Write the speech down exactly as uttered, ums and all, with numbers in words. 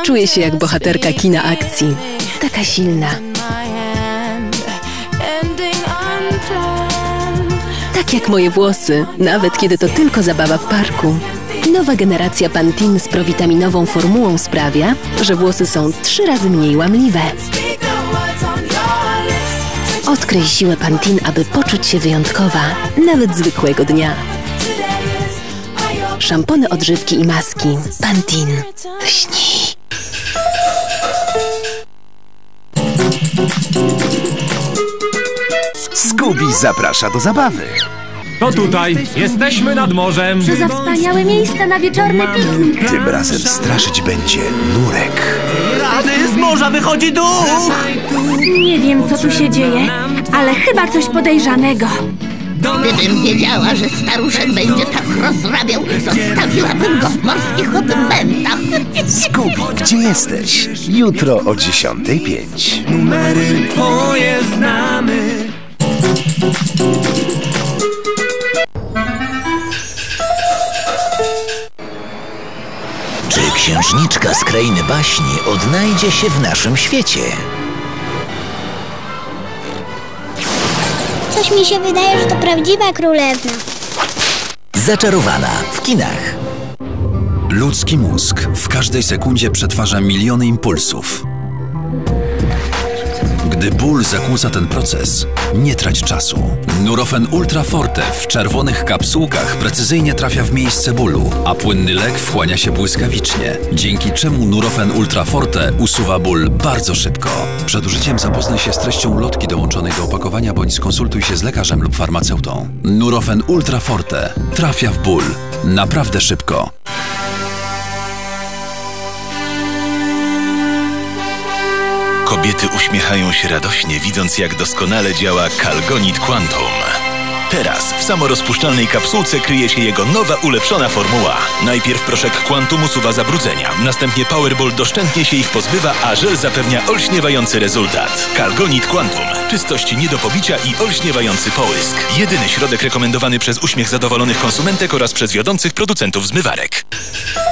Czuję się jak bohaterka kina akcji. Taka silna. Tak jak moje włosy, nawet kiedy to tylko zabawa w parku. Nowa generacja Pantene z prowitaminową formułą sprawia, że włosy są trzy razy mniej łamliwe. Odkryj siłę Pantene, aby poczuć się wyjątkowa, nawet zwykłego dnia. Szampony, odżywki i maski. Pantene. Lśnij. Scooby zaprasza do zabawy. To tutaj, jesteśmy nad morzem. Co za wspaniałe miejsce na wieczorny piknik. Tym razem straszyć będzie nurek. Rany, z morza wychodzi duch! Nie wiem, co tu się dzieje, ale chyba coś podejrzanego. Gdybym wiedziała, że staruszek będzie tak rozrabiał, zostawiłabym go w morskich odmętach. Scooby, gdzie jesteś? Jutro o dziesiątej pięć. Numery twoje znamy. Czy księżniczka z krainy baśni odnajdzie się w naszym świecie? Coś mi się wydaje, że to prawdziwa królewna. Zaczarowana w kinach. Ludzki mózg w każdej sekundzie przetwarza miliony impulsów. Gdy ból zakłóca ten proces, nie trać czasu. Nurofen Ultra Forte w czerwonych kapsułkach precyzyjnie trafia w miejsce bólu, a płynny lek wchłania się błyskawicznie, dzięki czemu Nurofen Ultra Forte usuwa ból bardzo szybko. Przed użyciem zapoznaj się z treścią ulotki dołączonej do opakowania bądź skonsultuj się z lekarzem lub farmaceutą. Nurofen Ultra Forte trafia w ból naprawdę szybko. Kobiety uśmiechają się radośnie, widząc jak doskonale działa Calgonit Quantum. Teraz w samorozpuszczalnej kapsułce kryje się jego nowa, ulepszona formuła. Najpierw proszek Quantum usuwa zabrudzenia, następnie Powerball doszczętnie się ich pozbywa, a żel zapewnia olśniewający rezultat. Calgonit Quantum. Czystość nie do pobicia i olśniewający połysk. Jedyny środek rekomendowany przez uśmiech zadowolonych konsumentek oraz przez wiodących producentów zmywarek.